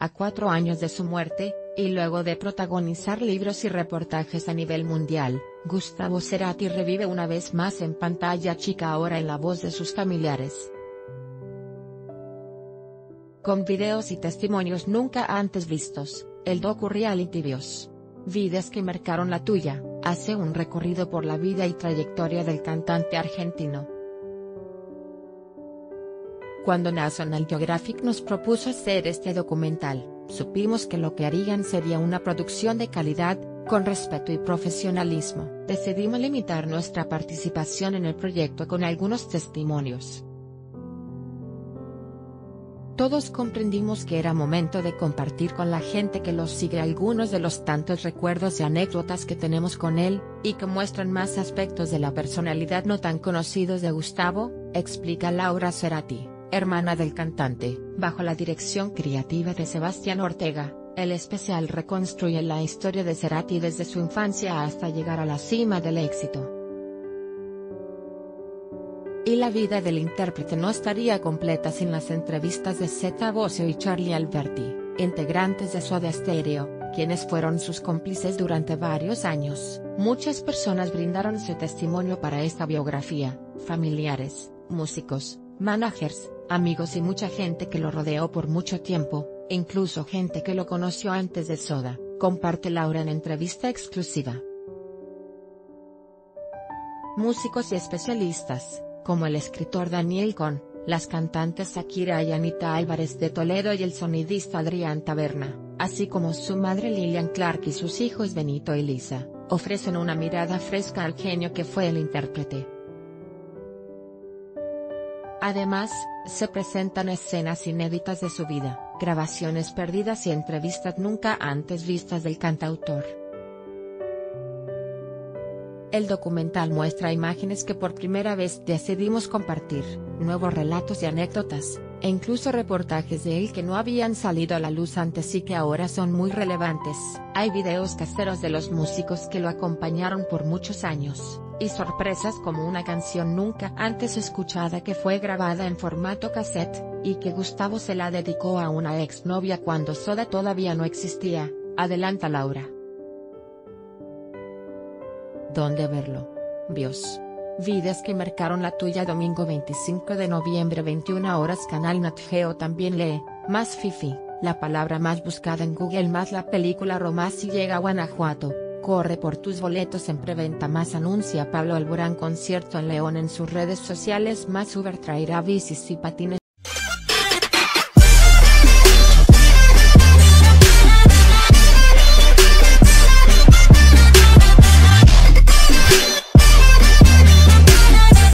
a 4 años de su muerte, y luego de protagonizar libros y reportajes a nivel mundial, Gustavo Cerati revive una vez más en pantalla chica, ahora en la voz de sus familiares. Con videos y testimonios nunca antes vistos, el docu-reality Vidas que marcaron la tuya, hace un recorrido por la vida y trayectoria del cantante argentino. Cuando National Geographic nos propuso hacer este documental, supimos que lo que harían sería una producción de calidad, con respeto y profesionalismo. Decidimos limitar nuestra participación en el proyecto con algunos testimonios. Todos comprendimos que era momento de compartir con la gente que los sigue algunos de los tantos recuerdos y anécdotas que tenemos con él, y que muestran más aspectos de la personalidad no tan conocidos de Gustavo, explica Laura Cerati, hermana del cantante. Bajo la dirección creativa de Sebastián Ortega, el especial reconstruye la historia de Cerati desde su infancia hasta llegar a la cima del éxito. Y la vida del intérprete no estaría completa sin las entrevistas de Zeta Bosio y Charlie Alberti, integrantes de Soda Stereo, quienes fueron sus cómplices durante varios años. Muchas personas brindaron su testimonio para esta biografía: familiares, músicos, managers, amigos y mucha gente que lo rodeó por mucho tiempo, incluso gente que lo conoció antes de Soda, comparte Laura en entrevista exclusiva. Músicos y especialistas, como el escritor Daniel Cohn, las cantantes Shakira y Anita Álvarez de Toledo y el sonidista Adrián Taberna, así como su madre Lilian Clark y sus hijos Benito y Lisa, ofrecen una mirada fresca al genio que fue el intérprete. Además, se presentan escenas inéditas de su vida, grabaciones perdidas y entrevistas nunca antes vistas del cantautor. El documental muestra imágenes que por primera vez decidimos compartir, nuevos relatos y anécdotas, e incluso reportajes de él que no habían salido a la luz antes y que ahora son muy relevantes. Hay videos caseros de los músicos que lo acompañaron por muchos años, y sorpresas como una canción nunca antes escuchada que fue grabada en formato cassette, y que Gustavo se la dedicó a una exnovia cuando Soda todavía no existía, adelanta Laura. ¿Dónde verlo? Vidas que marcaron la tuya, domingo 25 de noviembre 21 horas, canal Nat Geo. También lee, más Fifi, la palabra más buscada en Google, más la película Roma si llega a Guanajuato. Corre por tus boletos en preventa. Más anuncia Pablo Alborán concierto en León en sus redes sociales. Más Uber traerá bicis y patines.